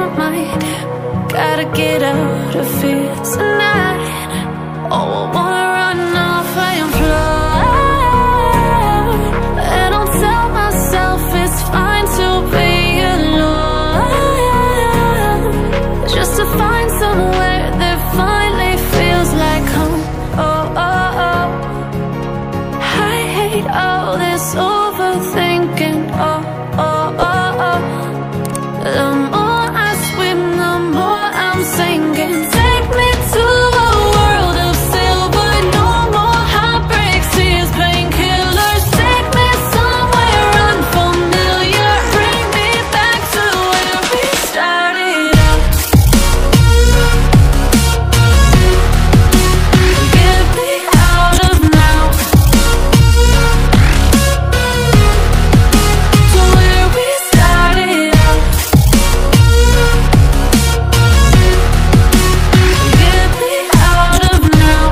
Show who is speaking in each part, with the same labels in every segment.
Speaker 1: my mind. Gotta get out of here tonight. Oh, I wanna run off and fly, and I'll tell myself it's fine to be alone, just to find somewhere that finally feels like home. Oh, oh, oh. I hate all this overthinking. Oh, oh, oh, oh. The more I swim, the more I'm sinking. Take me to a world of silver. No more heartbreaks, tears, painkillers. Take me somewhere unfamiliar. Bring me back to where we started out. Get me out of now, to where we started out. Get me out of now,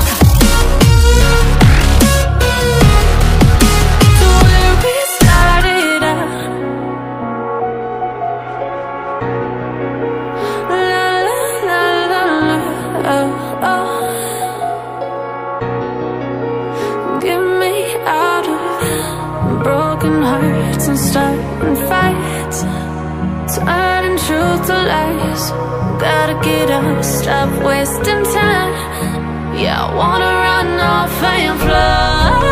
Speaker 1: to where we started out. La la la la la, oh, oh. Get me out of broken hearts and starting fights, turning truth to lies. Gotta get up, stop wasting time. Yeah, I wanna run off and fly.